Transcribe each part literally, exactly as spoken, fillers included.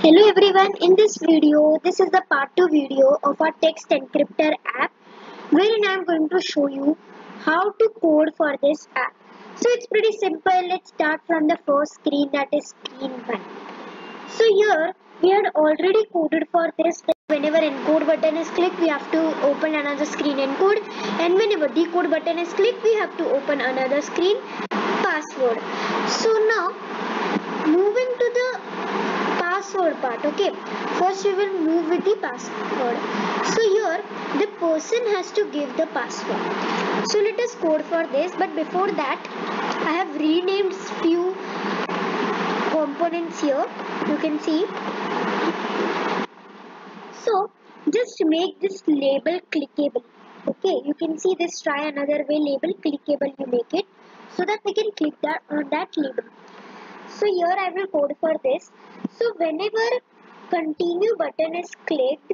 Hello everyone, in this video, this is the part two video of our text encryptor app wherein I am going to show you how to code for this app. So it's pretty simple. Let's start from the first screen, that is screen one. So here we had already coded for this. Whenever encode button is clicked, we have to open another screen encode, and whenever decode button is clicked, we have to open another screen password. So now moving to the password part. Okay, first we will move with the password. So here the person has to give the password. So let us code for this, but before that I have renamed few components here, you can see. So just make this label clickable. Okay, you can see this, try another way, label clickable you make it, so that we can click that on that label. So here I will code for this. So whenever continue button is clicked,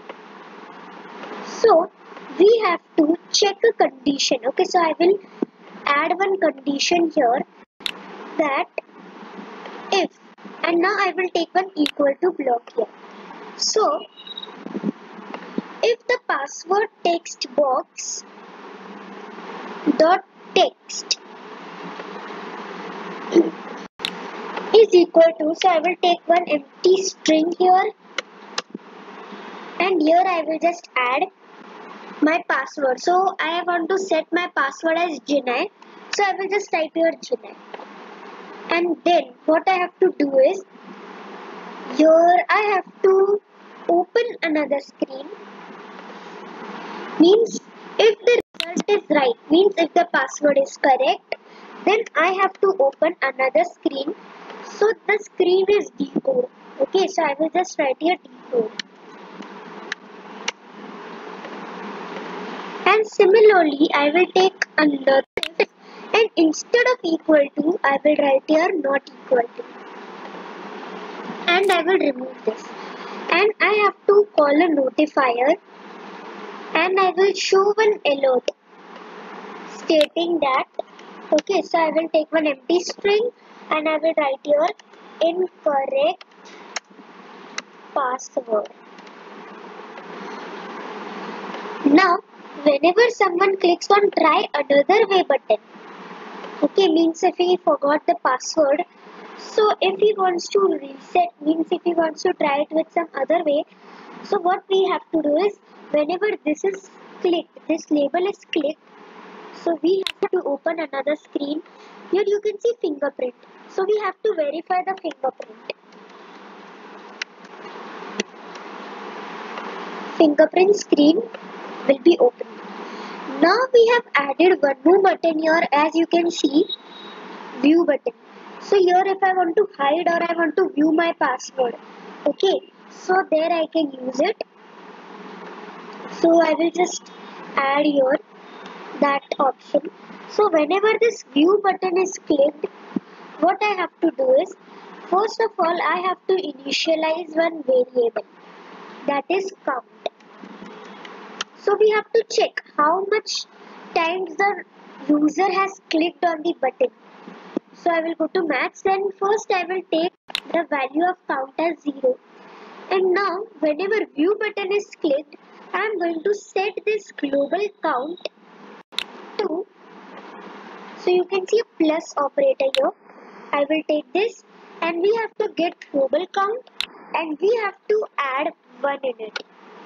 so we have to check a condition. Okay, so I will add one condition here, that if, and now I will take one equal to block here. So if the password text box dot text is equal to, so I will take one empty string here, and here I will just add my password. So I want to set my password as Jinai, so I will just type here Jinai, and then what I have to do is, here I have to open another screen. Means if the result is right, means if the password is correct, then I have to open another screen. So the screen is decode. Okay, so I will just write here decode. And similarly, I will take another, and instead of equal to, I will write here not equal to. And I will remove this. And I have to call a notifier, and I will show one alert stating that, okay, so I will take one empty string and I will write here incorrect password. Now whenever someone clicks on try another way button, okay, means if he forgot the password, so if he wants to reset, means if he wants to try it with some other way, so what we have to do is, whenever this is clicked, this label is clicked, so we have to open another screen. Here you can see fingerprint, so we have to verify the fingerprint. Fingerprint screen will be opened. Now we have added one more button here, as you can see, view button. So here if I want to hide or I want to view my password, okay, so there I can use it. So I will just add here that option. So whenever this view button is clicked, what I have to do is, first of all I have to initialize one variable, that is count. So we have to check how much times the user has clicked on the button. So I will go to maths, and first I will take the value of count as zero. And now whenever view button is clicked, I am going to set this global count to, so you can see a plus operator here. I will take this, and we have to get global count, and we have to add one in it.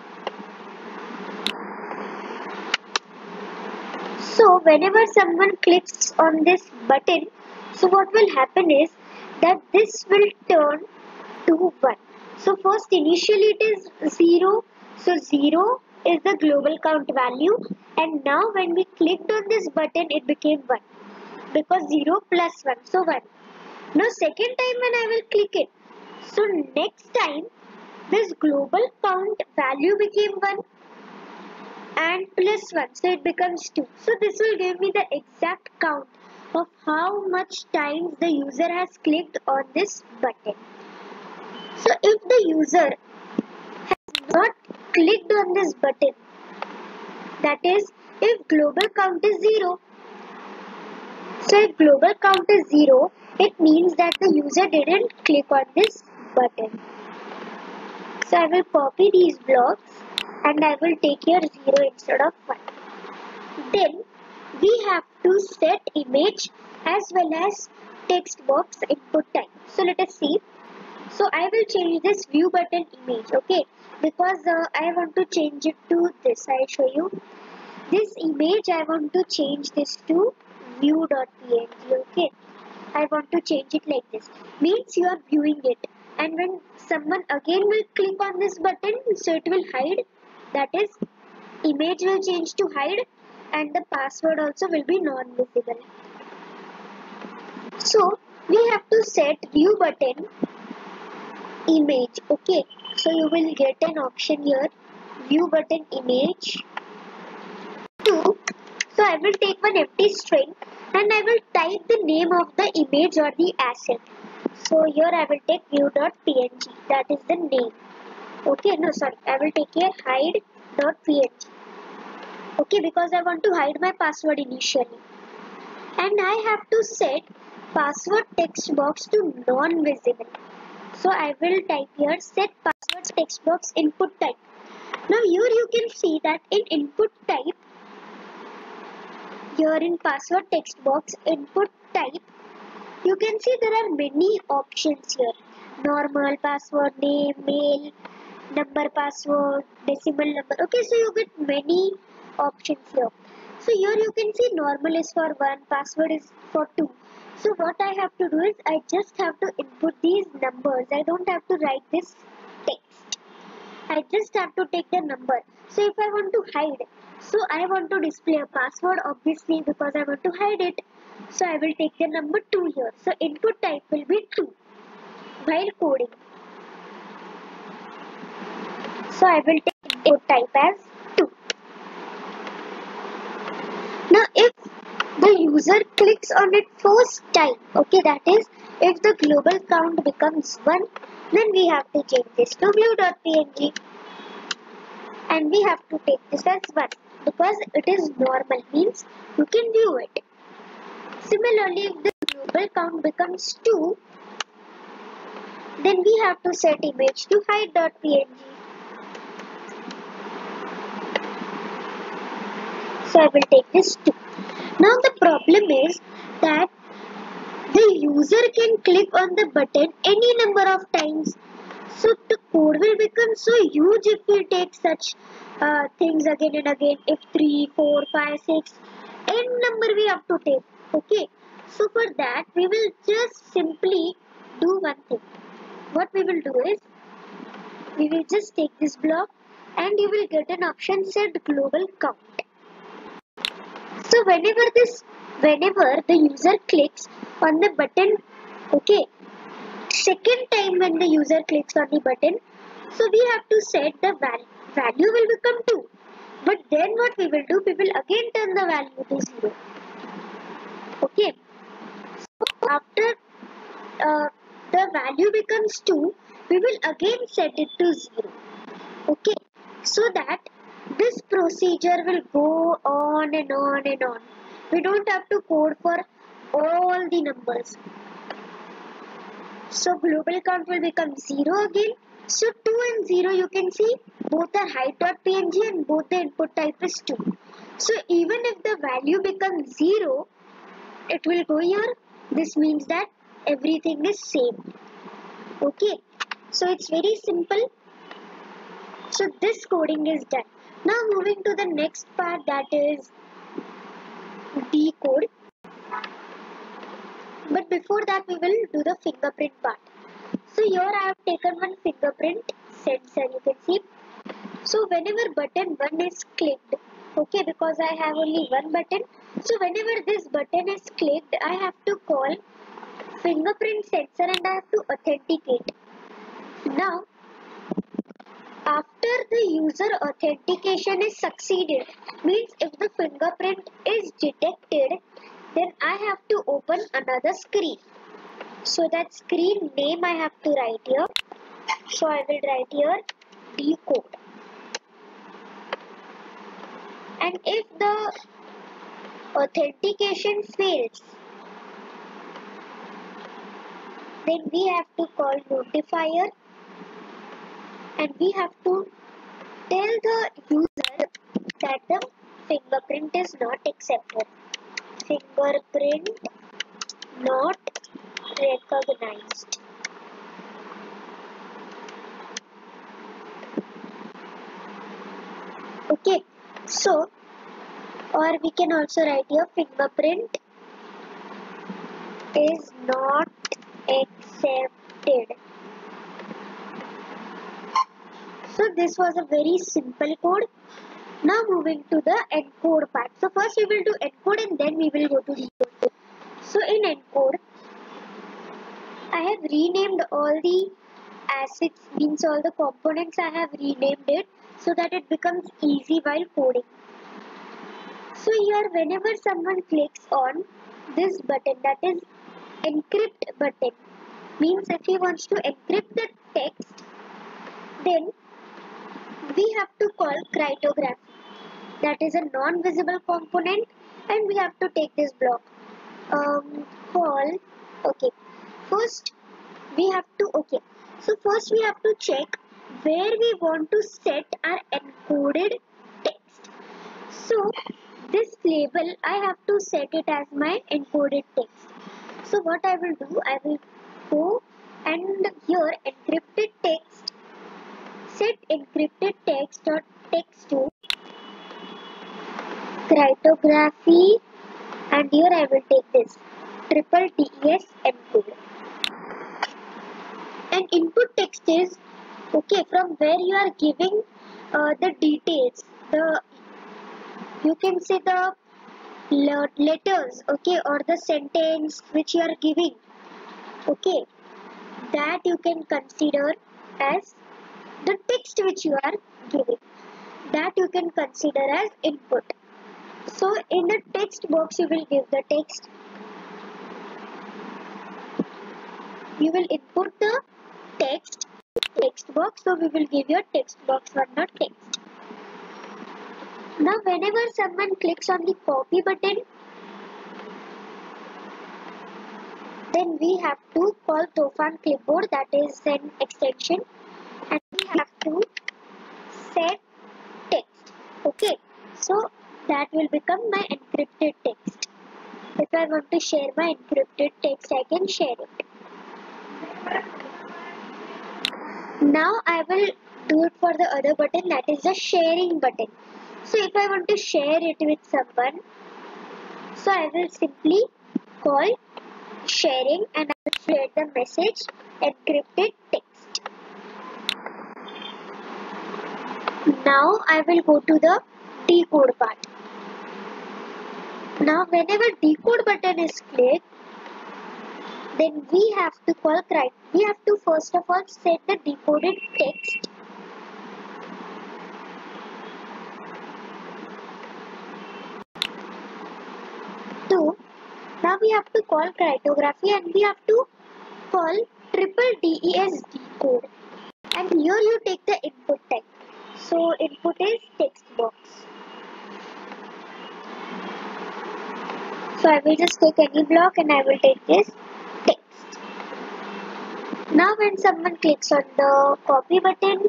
So whenever someone clicks on this button, so what will happen is that this will turn to one. So first initially it is zero, so zero is the global count value, and now when we clicked on this button it became one, because zero plus one, so one. Now second time when I will click it, so next time this global count value became one and plus one, so it becomes two. So this will give me the exact count of how much times the user has clicked on this button. So if the user has not clicked on this button, that is if global count is zero, so if global count is zero, it means that the user didn't click on this button. So I will copy these blocks and I will take here zero instead of one. Then we have to set image as well as text box input type. So let us see. So I will change this view button image, okay, because uh, I want to change it to this. I'll show you. This image I want to change this to view.png, okay. I want to change it like this. Means you are viewing it, and when someone again will click on this button, so it will hide. That is, image will change to hide and the password also will be non-visible. So we have to set view button image, okay. So you will get an option here, view button image two. So I will take one empty string and I will type the name of the image or the asset. So here I will take view.png, that is the name. Okay, no sorry, I will take here hide.png. Okay, because I want to hide my password initially. And I have to set password text box to non-visible. So I will type here set password text box input type. Now here you can see that in input type, here in password text box input type, you can see there are many options here. Normal, password, name, mail, number, password, decimal number. Okay, so you get many options here. So here you can see normal is for one, password is for two. So what I have to do is I just have to input these numbers. I don't have to write this text. I just have to take the number. So if I want to hide, so I want to display a password obviously because I want to hide it. So I will take the number two here. So input type will be two while coding. So I will take input type as two. Now if the user clicks on it first time, okay, that is if the global count becomes one, then we have to change this to view.png and we have to take this as one because it is normal, means you can view it. Similarly, if the global count becomes two, then we have to set image to hide.png. So I will take this two. Now the problem is that the user can click on the button any number of times. So the code will become so huge if we take such uh, things again and again. If three, four, five, six, n number we have to take. Okay. So for that we will just simply do one thing. What we will do is we will just take this block and you will get an option set global count. So whenever this, whenever the user clicks on the button, okay, second time when the user clicks on the button, so we have to set the value. Value will become two. But then what we will do, we will again turn the value to zero. Okay. So after uh, the value becomes two, we will again set it to zero. Okay. So that this procedure will go on and on and on. We don't have to code for all the numbers. So global count will become zero again. So two and zero you can see both are hide.png and both the input type is two. So even if the value becomes zero, it will go here. This means that everything is same. Okay. So it's very simple. So this coding is done. Now moving to the next part, that is decode. But before that we will do the fingerprint part. So here I have taken one fingerprint sensor, you can see. So whenever button one is clicked, okay, because I have only one button. So whenever this button is clicked, I have to call fingerprint sensor and I have to authenticate. Now after the user authentication is succeeded, means if the fingerprint is detected, then I have to open another screen. So that screen name I have to write here. So I will write here decode. And if the authentication fails, then we have to call notifier and we have to tell the user that the fingerprint is not accepted. Fingerprint not recognized. Okay, so or we can also write here fingerprint is not accepted. So this was a very simple code. Now moving to the encode part. So first we will do encode and then we will go to decode. So in encode, I have renamed all the assets, means all the components I have renamed it so that it becomes easy while coding. So here whenever someone clicks on this button, that is encrypt button, means if he wants to encrypt the text, then we have to call cryptography. That is a non-visible component and we have to take this block. Um, call, okay. First we have to, okay. So first we have to check where we want to set our encoded text. So this label I have to set it as my encoded text. So what I will do, I will go and here encrypted text, set encrypted text dot text to cryptography, and here I will take this triple D E S encode. And input text is okay from where you are giving uh, the details, the you can say the letters, okay, or the sentence which you are giving, okay, that you can consider as the text which you are giving, that you can consider as input. So in the text box you will give the text, you will input the text text box, so we will give your text box one dot text. Now whenever someone clicks on the copy button, then we have to call Tofan clipboard, that is an extension, and we have to set text, okay, so that will become my encrypted text. If I want to share my encrypted text, I can share it. Now I will do it for the other button, that is the sharing button. So if I want to share it with someone, so I will simply call sharing and I will share the message encrypted text. Now I will go to the decode part. Now whenever decode button is clicked, then we have to call crypt. We have to first of all set the decoded text to, now we have to call cryptography and we have to call triple D E S decode, and here you take the input text. So input is text box. So I will just take any block and I will take this text. Now when someone clicks on the copy button,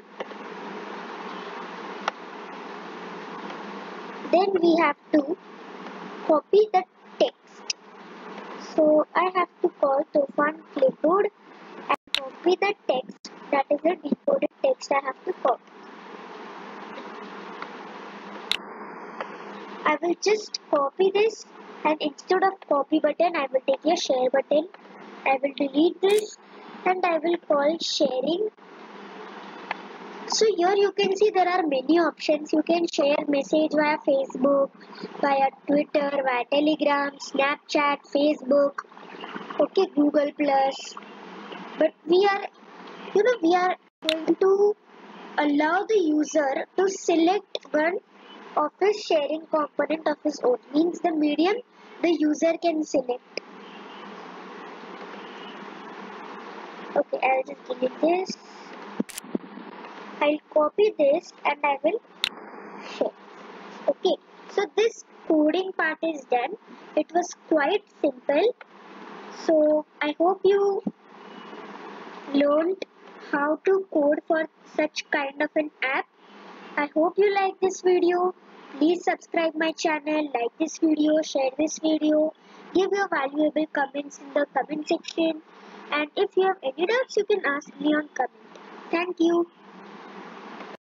then we have to copy the text. So I have to call Tofan clipboard and copy the text, that is the decoded text I have to copy. I will just copy this, and instead of copy button I will take a share button. I will delete this and I will call sharing. So here you can see there are many options. You can share message via Facebook, via Twitter, via Telegram, Snapchat, Facebook, okay, Google Plus. But we are, you know, we are going to allow the user to select one of his sharing component of his own, means the medium the user can select. Okay, I'll just delete this. I'll copy this and I will share. Okay, so this coding part is done. It was quite simple. So I hope you learned how to code for such kind of an app. I hope you like this video. Please subscribe my channel, like this video, share this video, give your valuable comments in the comment section, and if you have any doubts you can ask me on comment. Thank you.